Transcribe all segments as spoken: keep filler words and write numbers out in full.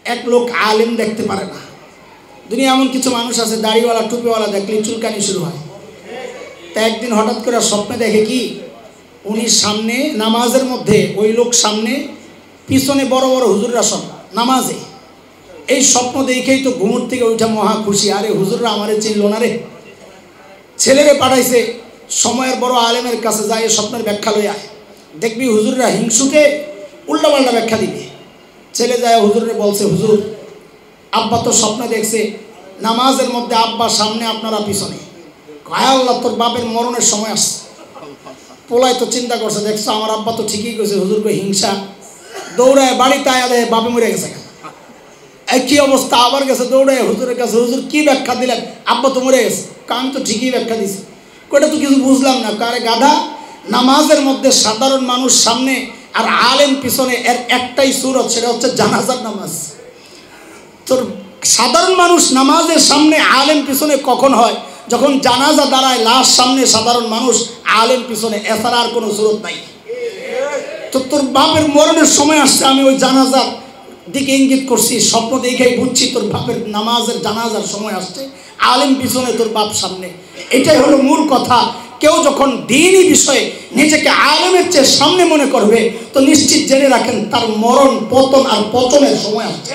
এক লোক আলেম দেখতে পারে না। দুনিয়া এমন কিছু মানুষ আছে দাড়িওয়ালা টুপিওয়ালা দেখলেই চুলকানি শুরু হয়। তা একদিন হঠাৎ করে স্বপ্নে দেখে কি উনি সামনে নামাজের মধ্যে, ওই লোক সামনে, পিছনে বড় বড় হুজুররা সব নামাজে। এই স্বপ্ন দেখেই তো ঘুমুর থেকে ওইটা মহা খুশি, আরে হুজুররা আমারে চিনল না রে। ছেলেরে পাঠাইছে সময়ের বড় আলেমের কাছে, যায় স্বপ্নের ব্যাখ্যা লই আয়, দেখবি হুজুররা হিংসুকে উল্টাপাল্টা ব্যাখ্যা দিবে। ছেলে যায় হুজুরে বলছে, হুজুর আব্বা তো স্বপ্নে দেখছে নামাজের মধ্যে আব্বা সামনে আপনারা পিছনে। কয় আল্লাহ, তোর বাপের মরণের সময় আসছে। পোলায় তো চিন্তা করছে, দেখছো আমার আব্বা তো ঠিকই কইছে, হুজুরকে হিংসা। দৌড়ায় বাড়িতে আয়া দেয় বাপে মরে গেছে। একই অবস্থা, আবার গেছে দৌড়ায় হুজুরের কাছে, হুজুর কি ব্যাখ্যা দিলেন? আব্বা তো মরে গেছে। আমি তো ঠিকই ব্যাখ্যা দিছি। ওটা তো কিছু বুঝলাম না। কারে গাধা, নামাজের মধ্যে সাধারণ মানুষ সামনে আর আলেম পিছনে, এর একটাই সুরত, সেটা হচ্ছে জানাজার নামাজ। তোর সাধারণ মানুষ নামাজের সামনে আলেম পিছনে কখন হয়? যখন জানাজা দাঁড়ায়, লাশ সামনে, সাধারণ মানুষ আলেম পিছনে, এছাড়া আর কোনো সুরত নাই। তো তোর বাপের মরণের সময় আসছে, আমি ওই জানাজার দিকে ইঙ্গিত করছি, স্বপ্ন দেখেই বুঝছি তোর বাপের নামাজের জানাজার সময় আসছে, আলেম পিছনে, তোর বাপ সামনে। এটাই হলো মূল কথা। কেউ যখন দ্বীনি বিষয়ে নিজেকে আলেমের চেয়ে সামনে মনে করবে, তো নিশ্চিত জেনে রাখেন তার মরণ, পতন আর পতনের সময় আসছে।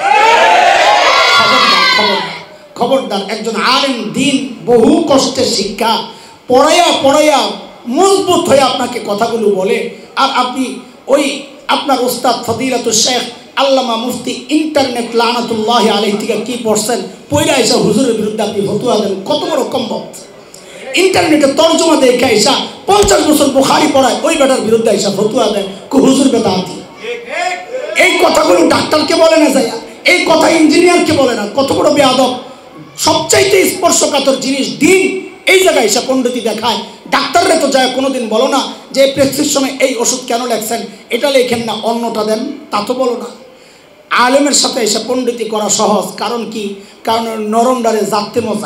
খবরদার খবরদার খবরদার একজন আলেম দ্বীন বহু কষ্টের শিক্ষা পড়াইয়া পড়াইয়া মজবুত হয়ে আপনাকে কথাগুলো বলে, আর আপনি ওই আপনার উস্তাদ ফদিলাতুল শেখ আল্লামা মুফতি ইন্টারনেট লানাতুল্লাহি আলাইহি থেকে কি পড়ছেন, পয়রা এসে হুজুরের বিরুদ্ধে আপনি ফতোয়া দেন, কত বড় কম্বক। ইন্টারনেটে তর্জমা দেখে আইসা পঞ্চাশ বছর বুখারী পড়ায়, ওই বেটার বিরুদ্ধে আইসা ফতোয়া দেন, হুজুর বেদাতি। এই কথাগুলো ডাক্তারকে বলে না যাইয়া, এই কথা ইঞ্জিনিয়ারকে বলে না, কত বড় বেয়াদব। সবচাইতে স্পর্শকাতর জিনিস দিন, এই জায়গায় এসে পণ্ডিতি দেখায়। ডাক্তাররা তো যায় কোনোদিন বলো না যে প্রেসক্রিপশনে এই ওষুধ কেন লেখছেন, এটা লেখেন না, অন্যটা দেন, তা তো বলো না। আলেমের সাথে এসে পণ্ডিতি করা সহজ, কারণ কি? কারণ নরম ডারে জাততে মজা,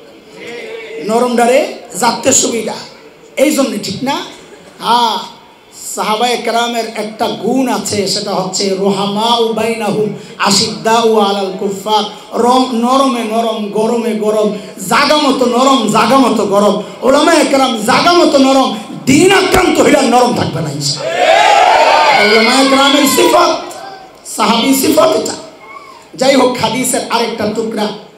নরম ডারে জাততে সুবিধা, এই জন্যে, ঠিক না? হ্যাঁ, সাহাবায়ে কেরামের একটা গুণ আছে, সেটা হচ্ছে রুহামাউ বাইনাহুম আশিদ্দাউ আলাল কুফার। রম নরমে নরম, গরমে গরম, জাগা মতো নরম, জাগা মতো গরম। উলামায়ে কেরাম জাগা মতো নরম, দিন আক্রান্ত হইলে নরম থাকবে না ইনশাআল্লাহ। উলামায়ে কেরামের সিফত, সাহাবী সিফত এটা। যাই হোক, হাদিসের আরেকটা টুকরা